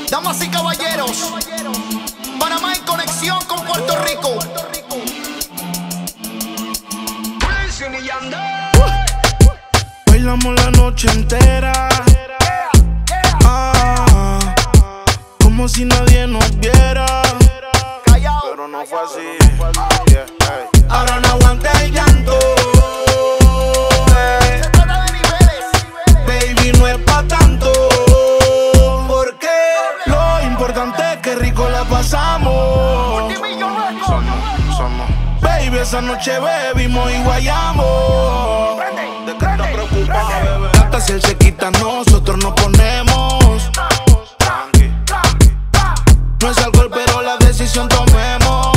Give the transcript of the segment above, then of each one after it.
Damas y caballeros, Panamá en conexión con Puerto Rico. Bailamos la noche entera, como si nadie nos viera. Pero no fue así. Ahora no aguanta el llanto. Se trata de niveles. Baby, no es pa' tanto. Porque lo importante es que rico la pasamos. Somos. Baby, esa noche bebimos y guayamos. ¿De qué estás preocupada, bebé? Hasta si él se quita, nosotros nos ponemos. Tranqui. No es alcohol, pero la decisión tomemos.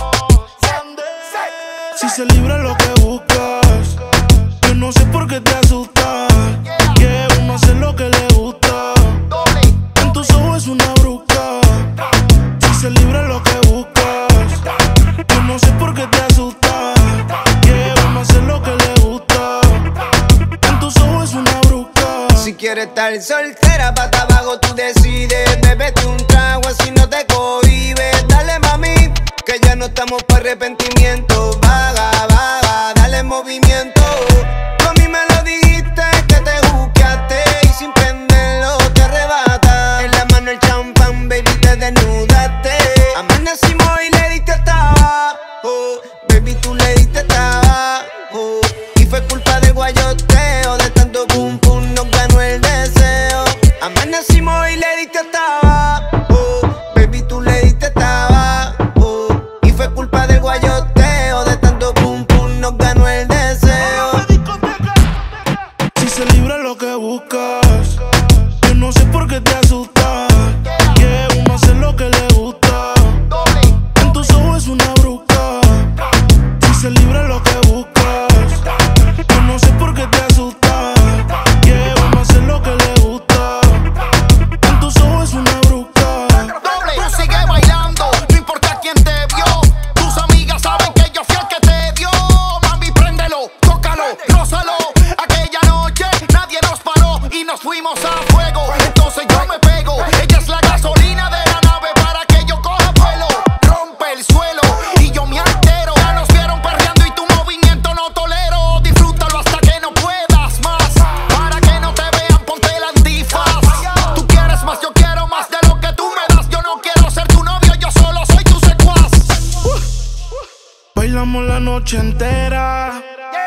Si se libra lo que buscas, yo no sé por qué te asustas. Que uno hace lo que le gusta. En tus ojos es una bruca. Si se libra lo que buscas, yo no sé por qué te asustas. Que uno hace lo que le gusta. En tus ojos es una bruca. Si quieres estar soltera, pata abajo tú decides. Bébete un trago así no te cohibes. Dale mami, que ya no estamos para arrepentimiento. Vaga, dale movimiento. Tú a mí me lo dijiste que te juqueaste y sin prenderlo te arrebata. En la mano el champán, baby, te desnudaste. Amanecimos y le diste hasta abajo. Baby, tú le diste hasta abajo. Y fue culpa del guayoteo, de tanto pum pum nos ganó el deseo. Amanecimos y le diste hasta abajo. Baby, tú le diste hasta abajo. Y fue culpa del guayoteo, de tanto pum pum nos ganó el deseo. Si se libra lo que buscas, yo no sé por qué te asustas. Que uno hace lo que le gusta. En tus ojos es una bruca. Si se libra lo que buscas, yo no sé por qué te asustas. Que uno hace lo que le gusta. En tus ojos es una bruca. Tú sigue bailando, no importa quién te vio. Tus amigas saben que yo fui el que te dio. Mami, préndelo, tócalo, rózalo. Aquella noche nadie nos paró y nos fuimos a fuego. Entonces yo me pego, ella es la gasolina de la nave para que yo coja vuelo. Rompe el suelo y yo me altero. Ya nos vieron perreando y tu movimiento no tolero. Disfrútalo hasta que no puedas más. Para que no te vean, ponte el antifaz. Tú quieres más, yo quiero más de lo que tú me das. Yo no quiero ser tu novio, yo solo soy tu secuaz. Bailamos la noche entera,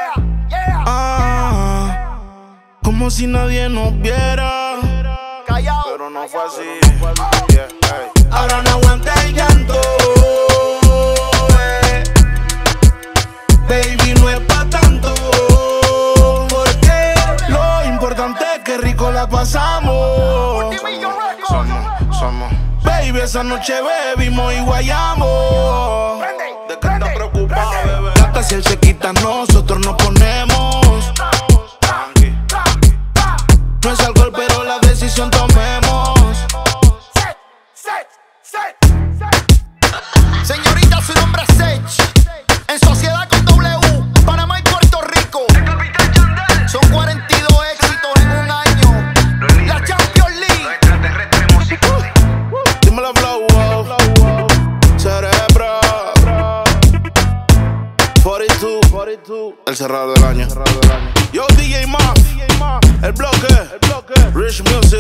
como si nadie nos viera. Pero no fue así. Ahora no aguanta el llanto. Baby, no es pa' tanto. Porque lo importante es que rico la pasamos. Somos. Baby, esa noche bebimos y guayamos. ¿De qué estás preocupada, bebé? Hasta si él se quita, nosotros nos ponemos. Tranqui. No es alcohol, pero la decisión tomemos. Señorita, su nombre es Sech. En sociedad con W, Panamá y Puerto Rico. Son 42 éxitos en un año. La Champions League. Dímelo, flow, cerebro. 42, el cerrado del año. Yo, DJ Ma, el bloque, Rich Music.